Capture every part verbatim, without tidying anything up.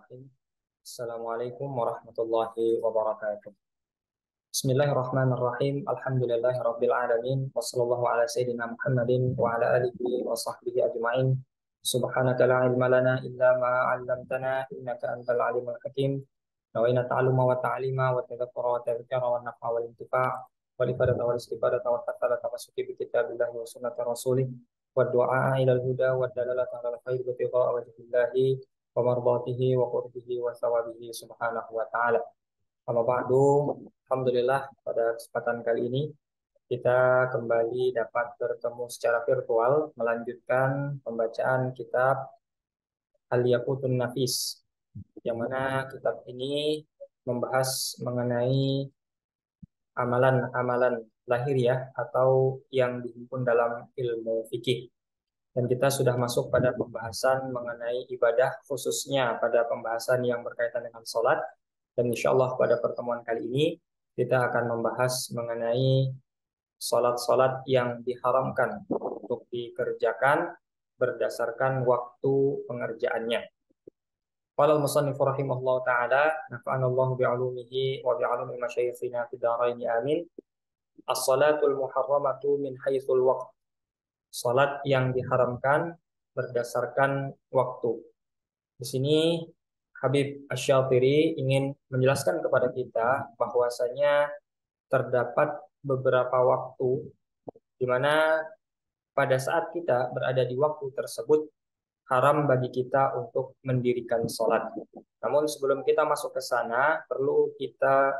Bismillahirrahmanirrahim. Assalamualaikum warahmatullahi wabarakatuh. Bismillahirrahmanirrahim. Alhamdulillahirabbil alamin. Wassallallahu ala sayyidina Muhammadin wa ala alihi wa sahbihi ajma'in. Subhanaka la ilma lana illa ma 'allamtana innaka antal alimul hakim. Nawaina ta'alluma wa ta'lima wa tadhakkura wa tadhkira wa naf'a wal intifa' wal ifadata wal istifadata wa tatala tamasuki bi kitabillahi wa sunnati rasulih wa du'a ila al-huda wa dalalata ala al-khair wa tiqa wajhillahi wa mardatihi wa qurbihi wa sawabihi subhanahu wa ta'ala. Amma ba'du, alhamdulillah pada kesempatan kali ini kita kembali dapat bertemu secara virtual melanjutkan pembacaan kitab Al-Yaqutun Nafis, yang mana kitab ini membahas mengenai amalan-amalan lahiriah atau yang dihimpun dalam ilmu fikih. Dan kita sudah masuk pada pembahasan mengenai ibadah, khususnya pada pembahasan yang berkaitan dengan sholat. Dan insya Allah pada pertemuan kali ini kita akan membahas mengenai sholat-sholat yang diharamkan untuk dikerjakan berdasarkan waktu pengerjaannya. Qala al-musannifu rahimahullah ta'ala, nafa'anallahu bi'ulumihi wa bi'ulumi masyayikhina fid dharaini amin. As-salatul muharramatu min haitsul waqt. Salat yang diharamkan berdasarkan waktu. Di sini Habib Asy-Syatiri ingin menjelaskan kepada kita bahwasanya terdapat beberapa waktu di mana pada saat kita berada di waktu tersebut haram bagi kita untuk mendirikan salat. Namun sebelum kita masuk ke sana, perlu kita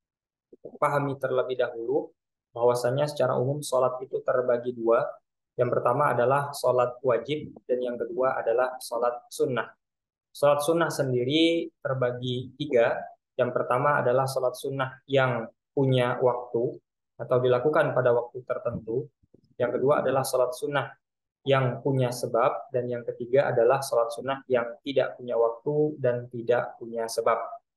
pahami terlebih dahulu bahwasanya secara umum salat itu terbagi dua. Yang pertama adalah sholat wajib dan yang kedua adalah sholat sunnah. Sholat sunnah sendiri terbagi tiga. Yang pertama adalah sholat sunnah yang punya waktu atau dilakukan pada waktu tertentu. Yang kedua adalah sholat sunnah yang punya sebab. Dan yang ketiga adalah sholat sunnah yang tidak punya waktu dan tidak punya sebab.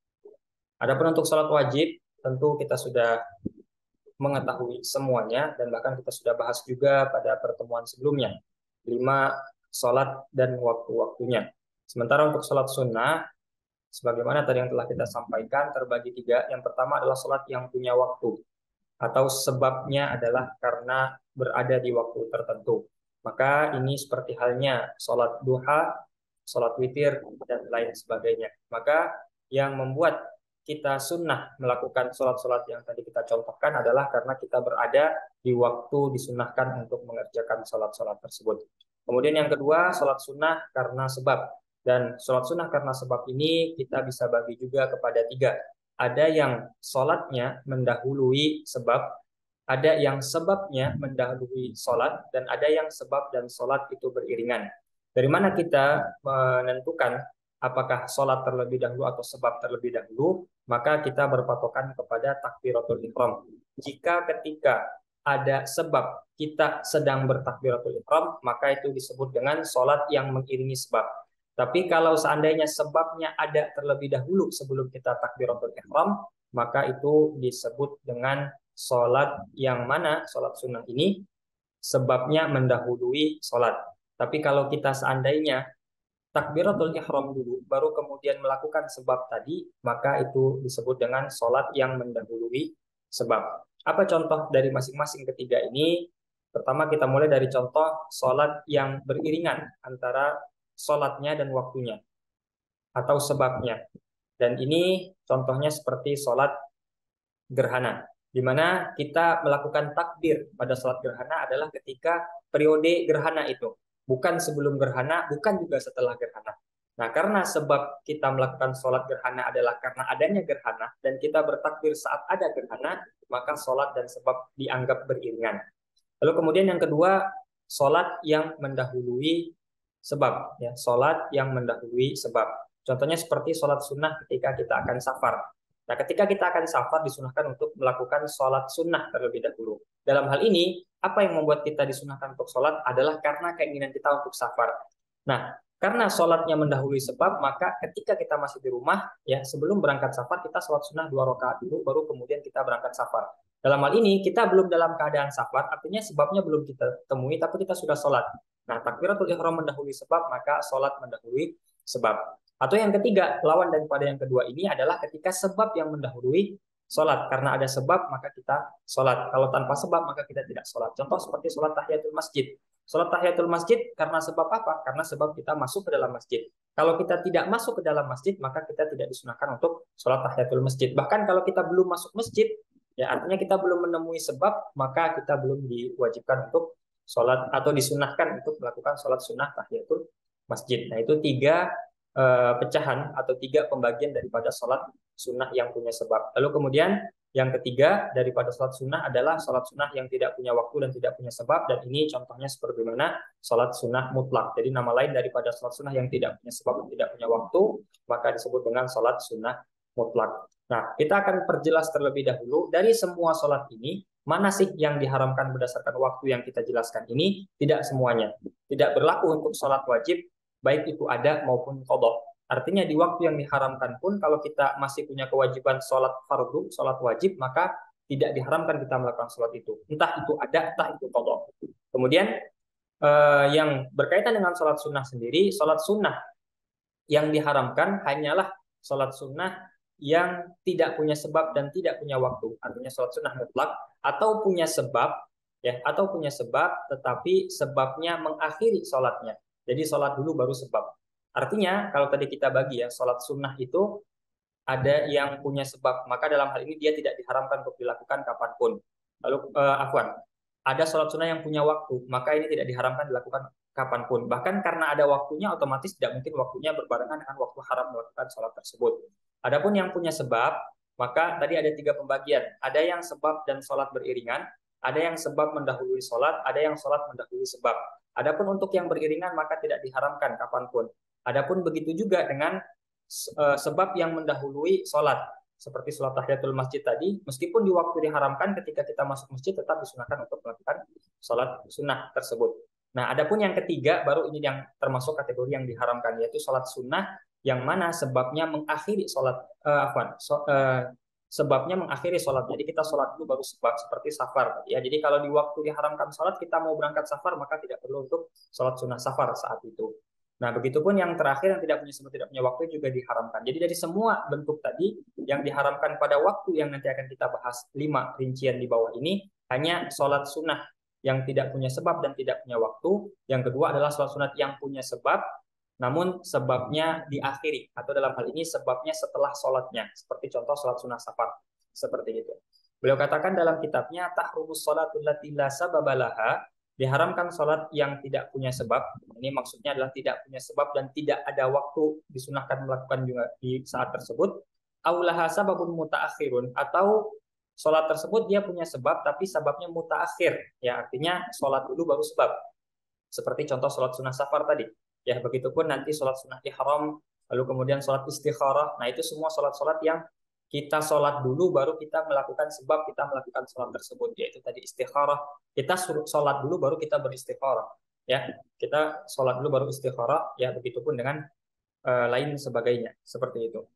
Adapun untuk sholat wajib, tentu kita sudah mengetahui semuanya dan bahkan kita sudah bahas juga pada pertemuan sebelumnya, lima sholat dan waktu-waktunya. Sementara untuk sholat sunnah, sebagaimana tadi yang telah kita sampaikan, terbagi tiga. Yang pertama adalah sholat yang punya waktu atau sebabnya adalah karena berada di waktu tertentu. Maka ini seperti halnya sholat duha, sholat witir, dan lain sebagainya. Maka yang membuat kita sunnah melakukan sholat-sholat yang tadi kita contohkan adalah karena kita berada di waktu disunahkan untuk mengerjakan sholat-sholat tersebut. Kemudian yang kedua, sholat sunnah karena sebab. Dan sholat sunnah karena sebab ini kita bisa bagi juga kepada tiga. Ada yang sholatnya mendahului sebab, ada yang sebabnya mendahului sholat, dan ada yang sebab dan sholat itu beriringan. Dari mana kita menentukan apakah sholat terlebih dahulu atau sebab terlebih dahulu? Maka kita berpatokan kepada takbiratul ihram. Jika ketika ada sebab kita sedang bertakbiratul ihram, maka itu disebut dengan sholat yang mengiringi sebab. Tapi kalau seandainya sebabnya ada terlebih dahulu sebelum kita takbiratul ihram, maka itu disebut dengan sholat yang mana sholat sunnah ini sebabnya mendahului sholat. Tapi kalau kita seandainya takbiratul ihram dulu, baru kemudian melakukan sebab tadi, maka itu disebut dengan sholat yang mendahului sebab. Apa contoh dari masing-masing ketiga ini? Pertama kita mulai dari contoh sholat yang beriringan antara sholatnya dan waktunya, atau sebabnya. Dan ini contohnya seperti sholat gerhana, di mana kita melakukan takbir pada sholat gerhana adalah ketika periode gerhana itu. Bukan sebelum gerhana, bukan juga setelah gerhana. Nah, karena sebab kita melakukan sholat gerhana adalah karena adanya gerhana, dan kita bertakbir saat ada gerhana, maka sholat dan sebab dianggap beriringan. Lalu kemudian yang kedua, sholat yang mendahului sebab. Ya, sholat yang mendahului sebab. Contohnya seperti sholat sunnah ketika kita akan safar. Nah, ketika kita akan safar disunahkan untuk melakukan sholat sunnah terlebih dahulu. Dalam hal ini, apa yang membuat kita disunahkan untuk sholat adalah karena keinginan kita untuk safar. Nah, karena sholatnya mendahului sebab, maka ketika kita masih di rumah, ya sebelum berangkat safar, kita sholat sunnah dua rakaat dulu, baru kemudian kita berangkat safar. Dalam hal ini, kita belum dalam keadaan safar, artinya sebabnya belum kita temui, tapi kita sudah sholat. Nah, takbiratul ihram mendahului sebab, maka sholat mendahului sebab. Atau yang ketiga, lawan daripada yang kedua ini adalah ketika sebab yang mendahului sholat. Karena ada sebab, maka kita sholat. Kalau tanpa sebab, maka kita tidak sholat. Contoh seperti sholat tahiyatul masjid. Sholat tahiyatul masjid karena sebab apa? Karena sebab kita masuk ke dalam masjid. Kalau kita tidak masuk ke dalam masjid, maka kita tidak disunahkan untuk sholat tahiyatul masjid. Bahkan kalau kita belum masuk masjid, ya artinya kita belum menemui sebab, maka kita belum diwajibkan untuk sholat atau disunahkan untuk melakukan sholat sunnah tahiyatul masjid. Nah, itu tiga eh, pecahan atau tiga pembagian daripada sholat sunnah yang punya sebab. Lalu kemudian yang ketiga daripada sholat sunnah adalah sholat sunnah yang tidak punya waktu dan tidak punya sebab, dan ini contohnya seperti mana sholat sunnah mutlak. Jadi nama lain daripada sholat sunnah yang tidak punya sebab dan tidak punya waktu, maka disebut dengan sholat sunnah mutlak. Nah, kita akan perjelas terlebih dahulu dari semua sholat ini, mana sih yang diharamkan berdasarkan waktu yang kita jelaskan ini? Tidak semuanya. Tidak berlaku untuk sholat wajib, baik itu ada maupun qadha. Artinya di waktu yang diharamkan pun kalau kita masih punya kewajiban sholat fardu, sholat wajib, maka tidak diharamkan kita melakukan sholat itu. Entah itu ada, entah itu qadha. Kemudian eh, yang berkaitan dengan sholat sunnah sendiri, sholat sunnah yang diharamkan hanyalah sholat sunnah yang tidak punya sebab dan tidak punya waktu. Artinya sholat sunnah mutlak atau punya sebab, ya, atau punya sebab tetapi sebabnya mengakhiri sholatnya. Jadi sholat dulu baru sebab. Artinya kalau tadi kita bagi ya, sholat sunnah itu ada yang punya sebab, maka dalam hal ini dia tidak diharamkan untuk dilakukan kapanpun. Lalu eh, afwan, ada sholat sunnah yang punya waktu, maka ini tidak diharamkan dilakukan kapanpun. Bahkan karena ada waktunya, otomatis tidak mungkin waktunya berbarengan dengan waktu haram melakukan sholat tersebut. Adapun yang punya sebab, maka tadi ada tiga pembagian. Ada yang sebab dan sholat beriringan, ada yang sebab mendahului sholat, ada yang sholat mendahului sebab. Adapun untuk yang beriringan, maka tidak diharamkan kapanpun. Adapun begitu juga dengan uh, sebab yang mendahului sholat, seperti sholat tahiyatul masjid tadi, meskipun di waktu diharamkan, ketika kita masuk masjid tetap disunahkan untuk melakukan sholat sunnah tersebut. Nah, adapun yang ketiga, baru ini yang termasuk kategori yang diharamkan, yaitu sholat sunnah yang mana sebabnya mengakhiri sholat, uh, afwan, so, uh, sebabnya mengakhiri sholat. Jadi kita sholat dulu baru sebab, seperti safar. Ya, jadi kalau di waktu diharamkan sholat, kita mau berangkat safar, maka tidak perlu untuk sholat sunnah safar saat itu. Nah, begitupun yang terakhir yang tidak punya sebab, tidak punya waktu juga diharamkan. Jadi dari semua bentuk tadi yang diharamkan pada waktu yang nanti akan kita bahas lima rincian di bawah ini, hanya sholat sunnah yang tidak punya sebab dan tidak punya waktu. Yang kedua adalah sholat sunat yang punya sebab, namun sebabnya diakhiri, atau dalam hal ini sebabnya setelah sholatnya, seperti contoh sholat sunnah safar, seperti itu. Beliau katakan dalam kitabnya, tahrumus sholatul lati la sababalaha, diharamkan sholat yang tidak punya sebab. Ini maksudnya adalah tidak punya sebab dan tidak ada waktu disunahkan melakukan juga di saat tersebut. Aulaha sababun mutaakhirun, atau sholat tersebut dia punya sebab tapi sebabnya mutaakhir, ya artinya sholat dulu baru sebab. Seperti contoh sholat sunnah safar tadi. Ya, begitupun nanti sholat sunnah ihram, lalu kemudian sholat istikharah. Nah, itu semua sholat-sholat yang kita sholat dulu baru kita melakukan sebab kita melakukan sholat tersebut, yaitu tadi istikharah. Kita sholat dulu baru kita beristikharah, ya, kita sholat dulu baru istikharah, ya, begitupun dengan uh, lain sebagainya, seperti itu.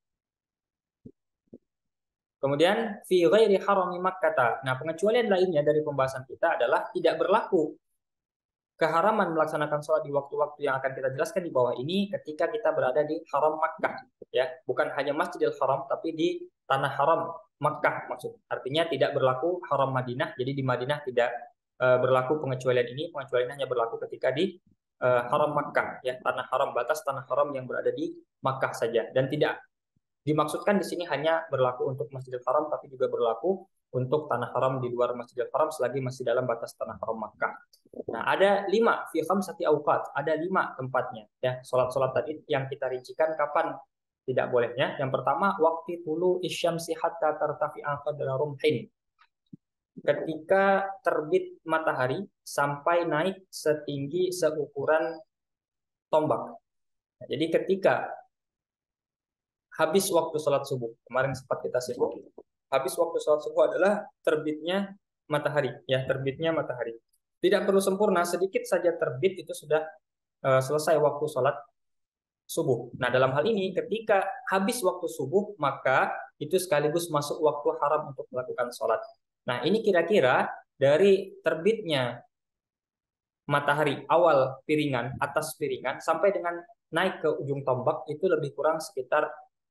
Kemudian fi ghairi harami Makkah. Nah, pengecualian lainnya dari pembahasan kita adalah tidak berlaku keharaman melaksanakan sholat di waktu-waktu yang akan kita jelaskan di bawah ini ketika kita berada di haram Makkah, ya, bukan hanya Masjidil Haram tapi di tanah haram Makkah maksud. Artinya tidak berlaku haram Madinah, jadi di Madinah tidak uh, berlaku pengecualian ini. Pengecualian hanya berlaku ketika di uh, haram Makkah, ya, tanah haram, batas tanah haram yang berada di Makkah saja, dan tidak dimaksudkan di sini hanya berlaku untuk Masjidil Haram, tapi juga berlaku untuk tanah haram di luar Masjidil Haram selagi masih dalam batas tanah haram Makkah. Nah, ada lima fi khamsati awqat, ada lima tempatnya, ya, sholat-sholat tadi yang kita rincikan kapan tidak bolehnya. Yang pertama, waktu tulu isyamsi hatta tartafi'a qadra rumhin, ketika terbit matahari sampai naik setinggi seukuran tombak. Nah, jadi ketika habis waktu sholat subuh, kemarin sempat kita sibuk, habis waktu sholat subuh adalah terbitnya matahari, ya, terbitnya matahari. Tidak perlu sempurna, sedikit saja terbit itu sudah uh, selesai waktu sholat subuh. Nah, dalam hal ini ketika habis waktu subuh, maka itu sekaligus masuk waktu haram untuk melakukan sholat. Nah, ini kira-kira dari terbitnya matahari awal piringan, atas piringan, sampai dengan naik ke ujung tombak itu lebih kurang sekitar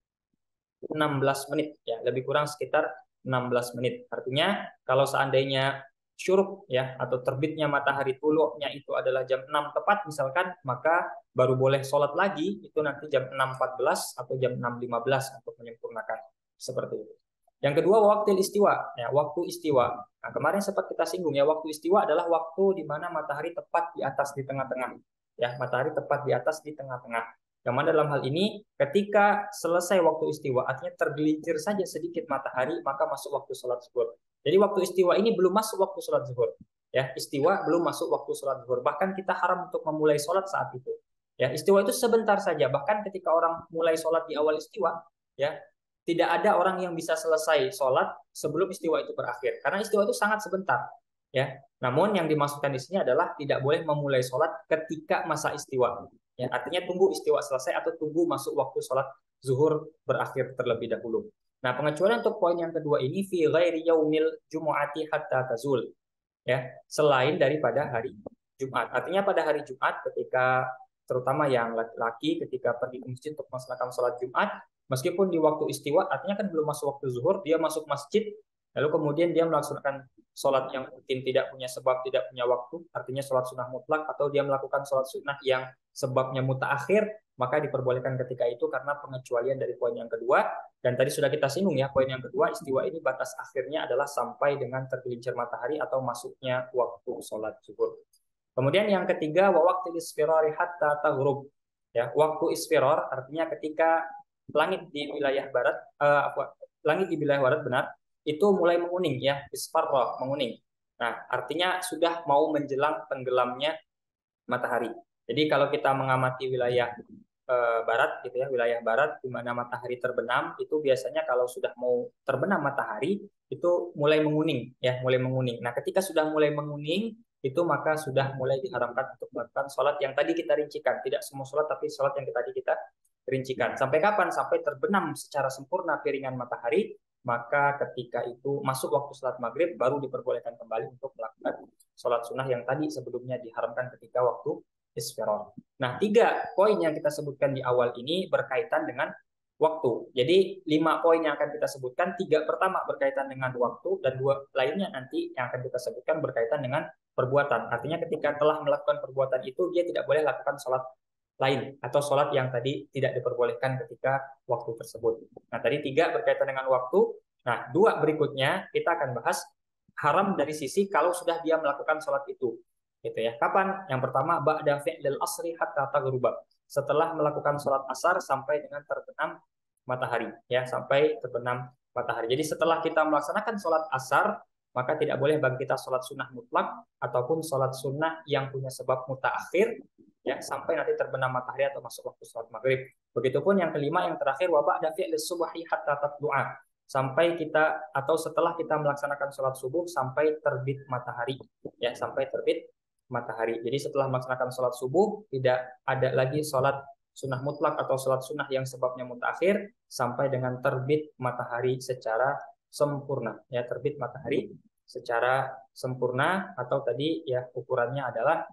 enam belas menit ya, lebih kurang sekitar enam belas menit. Artinya kalau seandainya syuruk ya atau terbitnya matahari tulu'nya itu adalah jam enam tepat misalkan, maka baru boleh sholat lagi itu nanti jam enam empat belas atau jam enam lima belas untuk menyempurnakan seperti itu. Yang kedua, waktu istiwa ya, waktu istiwa. Nah, kemarin sempat kita singgung ya, waktu istiwa adalah waktu di mana matahari tepat di atas di tengah-tengah ya, matahari tepat di atas di tengah-tengah. Yang mana dalam hal ini ketika selesai waktu istiwa, artinya tergelincir saja sedikit matahari, maka masuk waktu sholat zuhur. Jadi waktu istiwa ini belum masuk waktu sholat zuhur. Ya, istiwa belum masuk waktu sholat zuhur. Bahkan kita haram untuk memulai sholat saat itu. Ya, istiwa itu sebentar saja. Bahkan ketika orang mulai sholat di awal istiwa, ya tidak ada orang yang bisa selesai sholat sebelum istiwa itu berakhir. Karena istiwa itu sangat sebentar. Ya, namun yang dimaksudkan di sini adalah tidak boleh memulai sholat ketika masa istiwa. Ya, artinya tunggu istiwa selesai atau tunggu masuk waktu sholat zuhur berakhir terlebih dahulu. Nah, pengecualian untuk poin yang kedua ini fi ghairi yaumil jumu'ati hatta tazul. Ya, selain daripada hari Jumat. Artinya pada hari Jumat ketika terutama yang laki-laki ketika pergi ke masjid untuk melaksanakan sholat Jumat, meskipun di waktu istiwa, artinya kan belum masuk waktu zuhur, dia masuk masjid, lalu kemudian dia melaksanakan sholat yang mungkin tidak punya sebab, tidak punya waktu, artinya sholat sunnah mutlak, atau dia melakukan sholat sunnah yang sebabnya mutaakhir, maka diperbolehkan ketika itu karena pengecualian dari poin yang kedua. Dan tadi sudah kita singgung ya, poin yang kedua, istiwa ini batas akhirnya adalah sampai dengan tergelincir matahari atau masuknya waktu sholat zuhur. Kemudian yang ketiga, wa waqtil isfirari hatta taghrub. Ya, waktu isfiror artinya ketika langit di wilayah barat, uh, apa, langit di wilayah barat benar, itu mulai menguning ya, isfarra, menguning. Nah, artinya sudah mau menjelang tenggelamnya matahari. Jadi kalau kita mengamati wilayah uh, barat gitu ya, wilayah barat di mana matahari terbenam, itu biasanya kalau sudah mau terbenam matahari itu mulai menguning ya, mulai menguning. Nah, ketika sudah mulai menguning itu maka sudah mulai diharamkan untuk melakukan sholat yang tadi kita rincikan. Tidak semua sholat, tapi sholat yang tadi kita rincikan. Sampai kapan? Sampai terbenam secara sempurna piringan matahari, maka ketika itu masuk waktu sholat maghrib, baru diperbolehkan kembali untuk melakukan sholat sunnah yang tadi sebelumnya diharamkan ketika waktu isfiror. Nah, tiga poin yang kita sebutkan di awal ini berkaitan dengan waktu. Jadi lima poin yang akan kita sebutkan, tiga pertama berkaitan dengan waktu dan dua lainnya nanti yang akan kita sebutkan berkaitan dengan perbuatan. Artinya ketika telah melakukan perbuatan itu dia tidak boleh lakukan sholat lain atau sholat yang tadi tidak diperbolehkan ketika waktu tersebut. Nah tadi tiga berkaitan dengan waktu. Nah dua berikutnya kita akan bahas haram dari sisi kalau sudah dia melakukan sholat itu. Gitu ya. Kapan? Yang pertama ba'da fi'lil asri hatta taghruba. Setelah melakukan sholat asar sampai dengan terbenam matahari ya, sampai terbenam matahari. Jadi setelah kita melaksanakan sholat asar, maka tidak boleh bagi kita sholat sunnah mutlak ataupun sholat sunnah yang punya sebab mutaakhir ya, sampai nanti terbenam matahari atau masuk waktu sholat maghrib. Begitupun yang kelima, yang terakhir wabak dan fi'lis subahi hatta tatlu'a, sampai kita atau setelah kita melaksanakan sholat subuh sampai terbit matahari ya, sampai terbit matahari. Jadi setelah melaksanakan sholat subuh tidak ada lagi sholat sunnah mutlak atau sholat sunnah yang sebabnya mutaakhir sampai dengan terbit matahari secara sempurna ya, terbit matahari secara sempurna atau tadi ya ukurannya adalah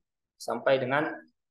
sampai dengan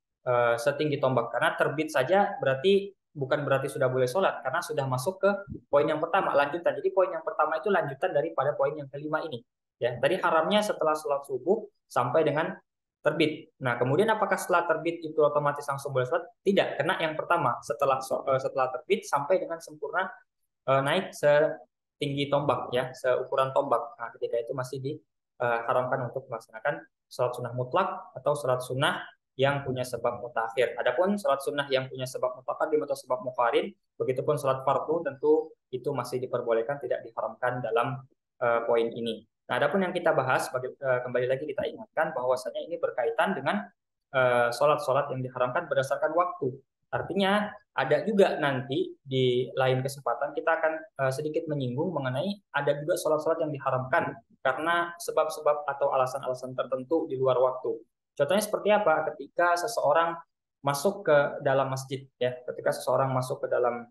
uh, setinggi tombak. Karena terbit saja berarti bukan berarti sudah boleh sholat karena sudah masuk ke poin yang pertama, lanjutan. Jadi poin yang pertama itu lanjutan daripada poin yang kelima ini ya. Tadi haramnya setelah sholat subuh sampai dengan terbit. Nah, kemudian apakah setelah terbit itu otomatis langsung boleh sholat? Tidak, karena yang pertama setelah setelah terbit sampai dengan sempurna naik setinggi tombak ya, seukuran tombak. Nah, ketika itu masih diharamkan untuk melaksanakan sholat sunnah mutlak atau sholat sunnah yang punya sebab mutaakhir. Adapun sholat sunnah yang punya sebab mutaqaddim atau sebab muqarin, begitupun sholat fardu tentu itu masih diperbolehkan, tidak diharamkan dalam uh, poin ini. Nah, adapun yang kita bahas, kembali lagi kita ingatkan bahwasanya ini berkaitan dengan sholat-sholat yang diharamkan berdasarkan waktu. Artinya ada juga nanti di lain kesempatan kita akan sedikit menyinggung mengenai ada juga sholat-sholat yang diharamkan karena sebab-sebab atau alasan-alasan tertentu di luar waktu. Contohnya seperti apa? Ketika seseorang masuk ke dalam masjid, ya, ketika seseorang masuk ke dalam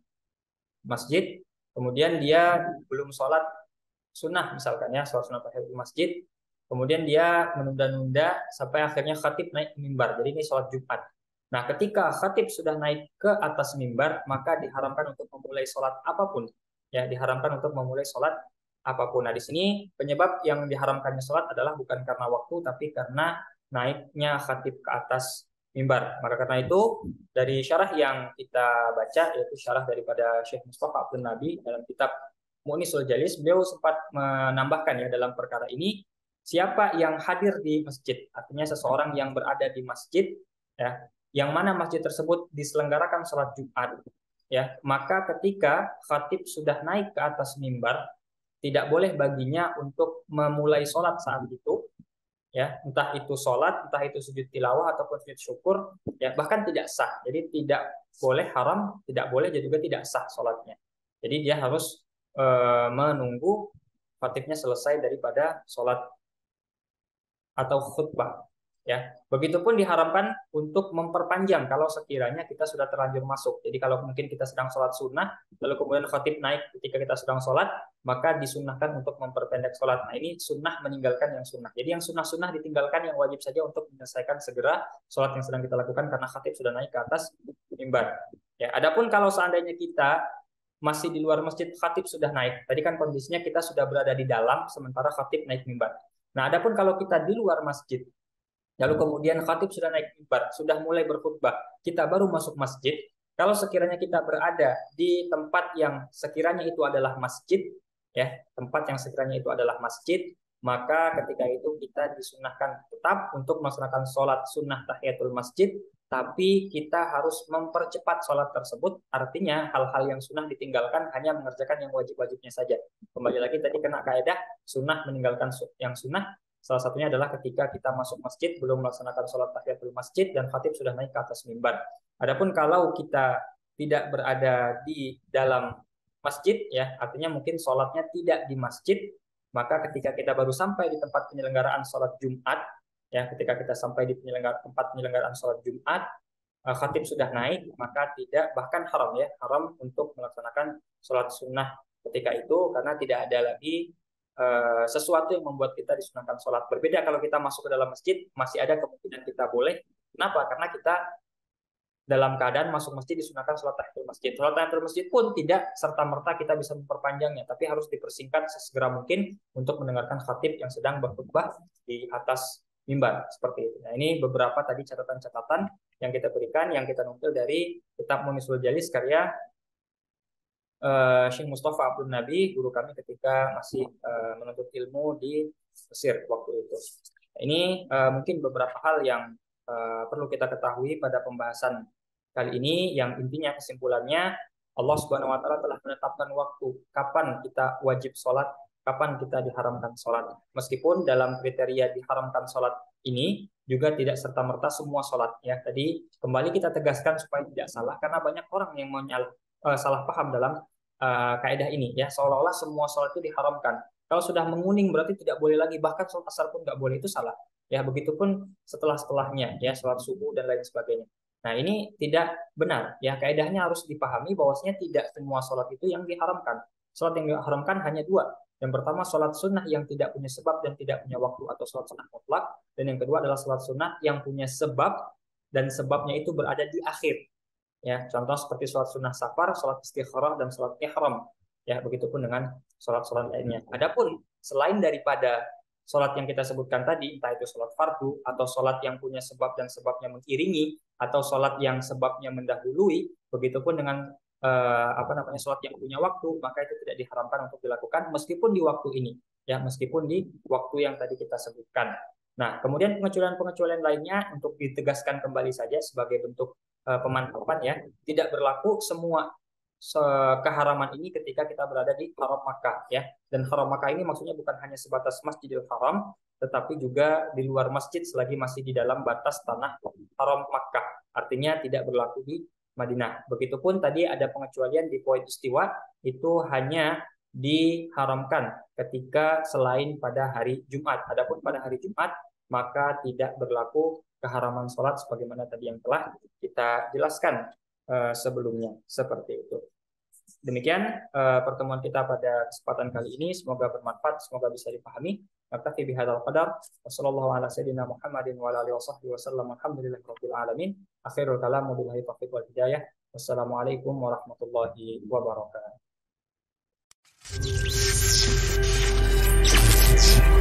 masjid, kemudian dia belum sholat sunnah misalkan ya, sholat sunnah tahiyyatul masjid, kemudian dia menunda-nunda sampai akhirnya khatib naik mimbar. Jadi ini sholat Jumat. Nah, ketika khatib sudah naik ke atas mimbar, maka diharamkan untuk memulai sholat apapun. Ya, diharamkan untuk memulai sholat apapun. Nah, di sini penyebab yang diharamkannya sholat adalah bukan karena waktu, tapi karena naiknya khatib ke atas mimbar. Maka karena itu, dari syarah yang kita baca, yaitu syarah daripada Syekh Mustafa Abdul Nabi dalam kitab Mu'nisul Jalis, beliau sempat menambahkan ya dalam perkara ini, siapa yang hadir di masjid, artinya seseorang yang berada di masjid, ya, yang mana masjid tersebut diselenggarakan sholat Jumat, ya, maka ketika khatib sudah naik ke atas mimbar, tidak boleh baginya untuk memulai sholat saat itu, ya, entah itu sholat, entah itu sujud tilawah ataupun sujud syukur, ya, bahkan tidak sah. Jadi tidak boleh haram, tidak boleh, jadi juga tidak sah sholatnya. Jadi dia harus e, menunggu khatibnya selesai daripada sholat atau khutbah. Ya, begitupun diharamkan untuk memperpanjang kalau sekiranya kita sudah terlanjur masuk. Jadi kalau mungkin kita sedang sholat sunnah, lalu kemudian khatib naik ketika kita sedang sholat, maka disunnahkan untuk memperpendek sholat. Nah, ini sunnah meninggalkan yang sunnah. Jadi yang sunnah-sunnah ditinggalkan, yang wajib saja untuk menyelesaikan segera sholat yang sedang kita lakukan karena khatib sudah naik ke atas mimbar. Ya, adapun kalau seandainya kita masih di luar masjid, khatib sudah naik. Tadi kan kondisinya kita sudah berada di dalam, sementara khatib naik mimbar. Nah, adapun kalau kita di luar masjid, lalu kemudian khatib sudah naik mimbar, sudah mulai berkhutbah, kita baru masuk masjid. Kalau sekiranya kita berada di tempat yang sekiranya itu adalah masjid, ya, tempat yang sekiranya itu adalah masjid, maka ketika itu kita disunahkan tetap untuk melaksanakan sholat sunnah tahiyatul masjid, tapi kita harus mempercepat sholat tersebut. Artinya hal-hal yang sunnah ditinggalkan, hanya mengerjakan yang wajib-wajibnya saja. Kembali lagi tadi kena kaidah sunnah meninggalkan yang sunnah. Salah satunya adalah ketika kita masuk masjid belum melaksanakan sholat tahiyatul masjid dan khatib sudah naik ke atas mimbar. Adapun kalau kita tidak berada di dalam masjid, ya, artinya mungkin sholatnya tidak di masjid, maka ketika kita baru sampai di tempat penyelenggaraan sholat Jumat, ya, ketika kita sampai di penyelenggar tempat penyelenggaraan sholat Jumat, khatib sudah naik, maka tidak, bahkan haram ya, haram untuk melaksanakan sholat sunnah ketika itu karena tidak ada lagi Uh, sesuatu yang membuat kita disunahkan sholat. Berbeda kalau kita masuk ke dalam masjid, masih ada kemungkinan kita boleh. Kenapa? Karena kita dalam keadaan masuk masjid disunahkan sholat tahiyatul masjid. Sholat tahiyatul masjid pun tidak serta-merta kita bisa memperpanjangnya, tapi harus dipersingkat sesegera mungkin untuk mendengarkan khatib yang sedang berkhutbah di atas mimbar. Seperti itu. Nah, ini beberapa tadi catatan-catatan yang kita berikan, yang kita nukil dari kitab Mu'nisul Jalis karya Uh, Syekh Mustafa Abdul Nabi, guru kami ketika masih uh, menuntut ilmu di Mesir waktu itu. Ini uh, mungkin beberapa hal yang uh, perlu kita ketahui pada pembahasan kali ini, yang intinya kesimpulannya Allah Subhanahu Wa Taala telah menetapkan waktu kapan kita wajib sholat, kapan kita diharamkan sholat. Meskipun dalam kriteria diharamkan sholat ini juga tidak serta-merta semua sholat. Ya, tadi kembali kita tegaskan supaya tidak salah, karena banyak orang yang menyalah Uh, salah paham dalam uh, kaidah ini, ya, seolah-olah semua sholat itu diharamkan. Kalau sudah menguning berarti tidak boleh lagi, bahkan sholat asar pun nggak boleh, itu salah. Ya, begitupun setelah-setelahnya, ya, sholat subuh dan lain sebagainya. Nah, ini tidak benar. Ya, kaidahnya harus dipahami bahwasanya tidak semua sholat itu yang diharamkan. Sholat yang diharamkan hanya dua. Yang pertama sholat sunnah yang tidak punya sebab dan tidak punya waktu atau sholat sunnah mutlak. Dan yang kedua adalah sholat sunnah yang punya sebab dan sebabnya itu berada di akhir. Ya, contoh seperti sholat sunnah safar, sholat istikharah, dan sholat ihram. Ya, begitupun dengan sholat-sholat lainnya. Adapun selain daripada sholat yang kita sebutkan tadi, entah itu sholat fardu atau sholat yang punya sebab dan sebabnya mengiringi, atau sholat yang sebabnya mendahului, begitupun dengan eh, apa namanya sholat yang punya waktu, maka itu tidak diharamkan untuk dilakukan meskipun di waktu ini, ya, meskipun di waktu yang tadi kita sebutkan. Nah, kemudian pengecualian-pengecualian lainnya untuk ditegaskan kembali saja sebagai bentuk pemantapan, ya, tidak berlaku semua keharaman ini ketika kita berada di Haram Makkah, ya. Dan Haram Makkah ini maksudnya bukan hanya sebatas Masjidil Haram, tetapi juga di luar masjid selagi masih di dalam batas tanah Haram Makkah. Artinya tidak berlaku di Madinah. Begitupun tadi ada pengecualian di poin istiwa, itu hanya diharamkan ketika selain pada hari Jumat. Adapun pada hari Jumat maka tidak berlaku keharaman sholat sebagaimana tadi yang telah kita jelaskan uh, sebelumnya, seperti itu. Demikian uh, pertemuan kita pada kesempatan kali ini. Semoga bermanfaat, semoga bisa dipahami. Naktafi bihadzal qadar. Wassallallahu ala sayyidina Muhammadin wa ala alihi washabbihi wasallam. Alhamdulillahirabbil alamin. Akhirul kalam wabillahi taufiq wal hidayah. Wassalamualaikum warahmatullahi wabarakatuh.